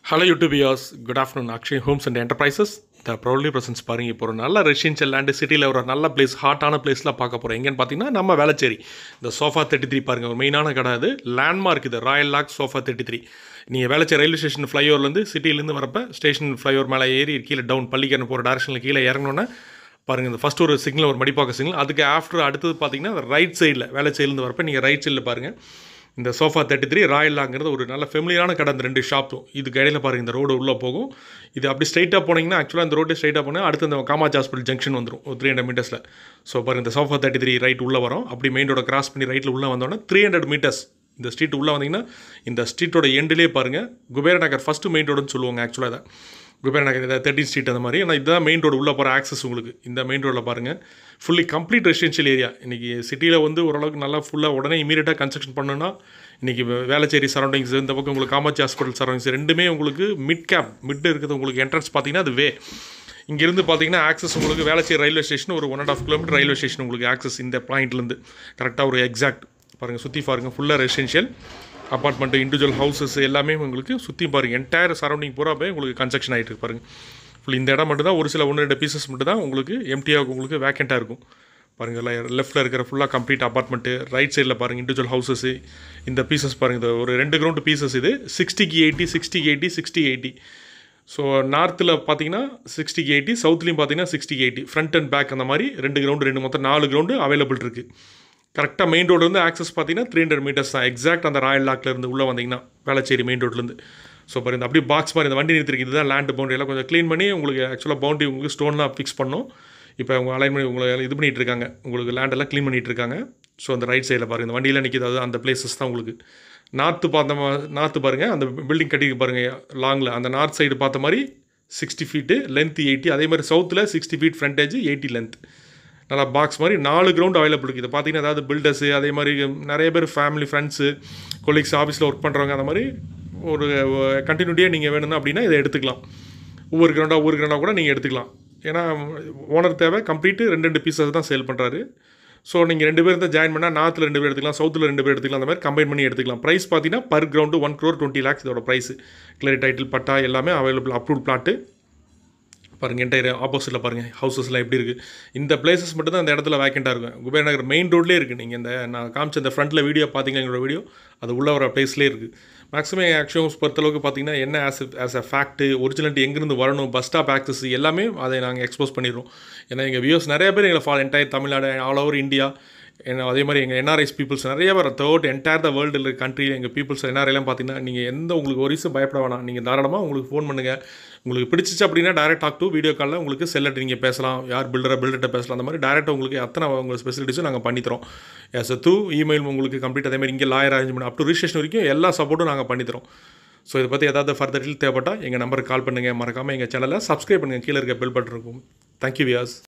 Hello YouTube viewers, good afternoon. Akshay Homes and Enterprises, the proudly presents பாருங்க இப்போ ஒரு நல்ல ரெசிடென்ஷியல் லேண்ட் சிட்டியில் ஒரு நல்ல பிளேஸ் ஹாட்டான பிளேஸ்லாம் பார்க்க போகிறோம். எங்கன்னு பார்த்தீங்கன்னா நம்ம வேளச்சேரி இந்த சோஃபா 33 பாருங்கள், ஒரு மெயினான கடை. அது லேண்ட்மார்க், இது ராயல் லாக் சோஃபா 33. நீங்கள் வேளச்சேரி ரயில்வே ஸ்டேஷன் ஃப்ளைஓவர்லேருந்து சிட்டிலேருந்து வரப்போ ஸ்டேஷன் ஃப்ளைஓவர் மேலே ஏறி கீழே டவுன் பள்ளிக்கரணை போகிற டேரக்ஷனில் கீழே இறங்கணுன்னா பாருங்கள், இந்த ஃபஸ்ட் ஒரு சிக்னல், ஒரு மடிப்பாக்க சிக்னல். அதுக்கு ஆஃப்டர் அடுத்தது பார்த்தீங்கன்னா ரைட் சைடில் வேளச்சேரிலேருந்து வரப்போ நீங்கள் ரைட் சைடில் பாருங்கள் இந்த சோஃபா 33 ராயல் லாங்கிறது ஒரு நல்ல ஃபெமிலியான கடை. அந்த ரெண்டு ஷாப்பும் இதுக்கு இடையில பாருங்கள், இந்த ரோடு உள்ளே போகும். இது அப்படி ஸ்ட்ரைட்டாக போனீங்கன்னா ஆக்சுவலாக இந்த ரோட்டே ஸ்ட்ரைட்டாக போனால் அடுத்து இந்த காமாட்சி ஹாஸ்பிட்டல் ஜங்ஷன் வந்துடும் ஒரு 300 மீட்டர்ஸில். ஸோ பாருங்கள், இந்த சோஃபா 33 ரைட் உள்ளே வரும். அப்படி மெயின் ரோட கிராஸ் பண்ணி ரைட்டில் உள்ளே வந்தோன்னா 300 மீட்டர்ஸ் இந்த ஸ்ட்ரீட் உள்ளே வந்தீங்கன்னா இந்த ஸ்ட்ரீட்டோட எண்டிலே பாருங்கள் குபேர நகர் ஃபஸ்ட்டு மெயின் ரோடுன்னு சொல்லுவாங்க. ஆக்சுவலாக இதை குபேர நகர், இதை 13 ஸ்ட்ரீட் அந்த மாதிரி. ஆனால் இதுதான் மெயின் ரோடு உள்ளே போகிற ஆக்சஸ். உங்களுக்கு இந்த மெயின் ரோடில் பாருங்கள் ஃபுல்லி கம்ப்ளீட் ரெசிடென்ஷியல் ஏரியா. இன்றைக்கி சிட்டியில் வந்து ஓரளவுக்கு நல்லா ஃபுல்லாக உடனே இமீடியட்டாக கன்ஸ்ட்ரக்ஷன் பண்ணணும்னா இன்றைக்கி வேளச்சேரி சரௌண்டிங்ஸ், இந்த பக்கம் உங்களுக்கு காமாட்சி ஹாஸ்பிட்டல் சரௌண்டிங்ஸ் ரெண்டுமே உங்களுக்கு மிட் இருக்குது. உங்களுக்கு என்ட்ரன்ஸ் பார்த்தீங்கன்னா அது இங்கேருந்து பார்த்தீங்கன்னா ஆக்சஸ் உங்களுக்கு வேளச்சேரி ரயில்வே ஸ்டேஷன் ஒரு 1.5 கிலோமீட்டர் ரயில்வே ஸ்டேஷன் உங்களுக்கு ஆக்சஸ் இந்த பாயிண்ட்லேருந்து கரெக்டாக ஒரு எக்ஸாக்ட் பாருங்கள். சுற்றி பாருங்கள், ஃபுல்லாக ரெசிடென்ஷியல் அப்பார்ட்மெண்ட்டு, இண்டிவிஜுவல் ஹவுசஸ் எல்லாமே உங்களுக்கு சுற்றி பாருங்கள். என்டையர் சரௌண்டிங் பூராவே உங்களுக்கு கன்ஸ்ட்ரக்ஷன் ஆகிட்டு இருக்கு பாருங்கள். ஃபுல் இந்த இடம் மட்டும் தான், ஒரு சில 1-2 பீசஸ் மட்டும் தான் உங்களுக்கு எம்டியாக உங்களுக்கு வேக்கண்ட்டாக இருக்கும் பாருங்கள். லெஃப்ட்டில் இருக்கிற ஃபுல்லாக கம்ப்ளீட் அப்பார்ட்மெண்ட்டு, ரைட் சைடில் பாருங்கள் இண்டிவிஜுவல் ஹவுசஸ். இந்த பீசஸ் பாருங்கள், இது ஒரு 2 கிரவுண்டு பீசஸ். இது 60க்கு 80, 60க்கு 80, 60க்கு 80. ஸோ நார்த்தில் பார்த்தீங்கன்னா 60க்கு 80, சவுத்லேயும் பார்த்தீங்கன்னா 60க்கு 80. ஃப்ரண்ட் அண்ட் பேக் அந்த மாதிரி 2 கிரவுண்டு, மொத்தம் 4 கிரவுண்டு அவைலபிள் இருக்குது. கரெக்டாக மெயின் ரோட்லேருந்து ஆக்சஸ் பார்த்தீங்கன்னா 300 மீட்டர்ஸ் தான். எக்ஸாக்ட் அந்த ராயல் லாக்லேருந்து உள்ளே வந்தீங்கன்னா வேளச்சேரி மெயின் ரோட்லேருந்து. ஸோ பாருங்கள், அப்படியே பாக்ஸ் மாதிரி இந்த வண்டி நிறுத்திருக்கு. இதுதான் லேண்ட் பவுண்டரி. எல்லாம் கொஞ்சம் க்ளீன் பண்ணி உங்களுக்கு ஆக்சுவலாக பவுண்டரி உங்களுக்கு ஸ்டோன்லாம் ஃபிக்ஸ் பண்ணோம். இப்போ அவங்க அலைன் பண்ணி உங்களை இது பண்ணிகிட்டு இருக்காங்க, உங்களுக்கு லேண்டெல்லாம் க்ளீன் பண்ணிகிட்டு இருக்காங்க. ஸோ அந்த ரைட் சைடில் பாருங்கள், இந்த வண்டியில் நிற்கிது, அது அந்த பிளேசஸ் தான் உங்களுக்கு. நார்த்து பாருங்கள், அந்த பில்டிங் கட்டி பாருங்கள் லாங்கில், அந்த நார்த் சைடு பார்த்த மாதிரி 60 ஃபீட்டு லென்த் 80. அதே மாதிரி சவுத்தில் 60 ஃபீட் ஃப்ரண்டேஜ் 80 லென்த். நல்லா பாக்ஸ் மாதிரி 4 கிரவுண்ட் அவைலபிள் இருக்குது. இதை பார்த்தீங்கன்னா அதாவது பில்டர்ஸு, அதே மாதிரி நிறைய பேர் ஃபேமிலி ஃப்ரெண்ட்ஸு, கொலீக்ஸ், ஆஃபீஸில் ஒர்க் பண்ணுறவங்க, அந்த மாதிரி ஒரு கண்டினியூட்டியாக நீங்கள் வேணும்னா அப்படின்னா இதை எடுத்துக்கலாம். ஒவ்வொரு கிரவுண்டாக கூட நீங்கள் எடுத்துக்கலாம். ஏன்னா ஓனர் தேவை கம்ப்ளீட்டு 2 பீசஸ் தான் சேல் பண்ணுறாரு. ஸோ நீங்கள் 2 பேர் தான் ஜாயின் பண்ணால் நார்த்தில் 2 பேர் எடுத்துக்கலாம், சவுத்தில் 2 பேர் எடுத்துக்கலாம். அந்த மாதிரி கம்பைன் பண்ணி எடுத்துக்கலாம். ப்ரைஸ் பார்த்தீங்கன்னா பர் கிரவுண்டு 1,20,00,000 இதோட ப்ரைஸ். கிளியர் டைட்டில், பட்டா எல்லாமே அவைலபிள், அப்ரூவ்ட் பிளாட்டு. பாருங்கள் என்டையர் ஆப்போசிட்டில் பாருங்கள் ஹவுசஸ்லாம் எப்படி இருக்குது. இந்த பிளேசஸ் மட்டும் தான் இந்த இடத்துல வேக்கண்ட்டாக இருக்கும். குபேர நகர் மெயின் ரோட்லேயே இருக்குது. நீங்கள் இந்த நான் காமிச்ச இந்த ஃப்ரண்ட்டில் வீடியோ பார்த்தீங்கன்னா எங்களோட வீடியோ அது உள்ள வர பிளேஸ்லேயே இருக்குது. மேக்ஸிமம் ஆக்ஷன்ஸ் பொறுத்தளவுக்கு பார்த்தீங்கன்னா என்ன ஆஸ் எ ஃபேக்ட்டு, ஒரிஜினாலிட்டி எங்கேருந்து வரணும், பஸ் ஸ்டாப் ஆக்சஸ் எல்லாமே அதை நாங்கள் எக்ஸ்போஸ் பண்ணிடுறோம். ஏன்னா எங்கள் வியூஸ் நிறைய பேர் எங்களை entire Tamil Nadu, all over India, அதே மாதிரி எங்கள் என்ஆர்ஐஸ் பீப்புள்ஸ் நிறைய பேர் த்ரூஅவுட் என்டையர் த வேர்ல்டு இருக்க கண்ட்ரியில் எங்கள் பீப்புள்ஸ் என்ஆர்ஐலாம் பார்த்தீங்கன்னா நீங்கள் எந்த உங்களுக்கு ஒரு விஷயம் பயப்பட வேணாம். நீங்கள் தாராளமாக உங்களுக்கு ஃபோன் பண்ணுங்கள். உங்களுக்கு பிடிச்சிச்சு அப்படின்னா டேரெக்ட் டாக் டு வீடியோ காலில் உங்களுக்கு செல்லட்டு நீங்கள் பேசலாம். யார் பில்டர்கிட்ட பேசலாம். அந்த மாதிரி டேரெக்டாக உங்களுக்கு அத்தனை உங்கள் ஸ்பெசிலிட்டிஸும் நாங்கள் பண்ணித்தரோம். எஸ் த்ரூ இமெயில் உங்களுக்கு கம்ப்ளீட். அதே மாதிரி இங்கே லாயர் அரேஞ்ச் பண்ணி அப் டு ரிஜிஸ்ட்ரேஷன் வரைக்கும் எல்லா சப்போர்ட்டும் நாங்கள் பண்ணித்தரோம். ஸோ இதை பற்றி ஏதாவது ஃபர்தர் டீல் தேவைப்பட்டால் எங்கள் நம்பருக்கு கால் பண்ணுங்கள். மறக்காமல் எங்கள் சேனலை சப்ஸ்கிரைப் பண்ணுங்கள். கீழே இருக்க பெல் பட்டன் இருக்கும். தேங்க்யூ வியாஸ்.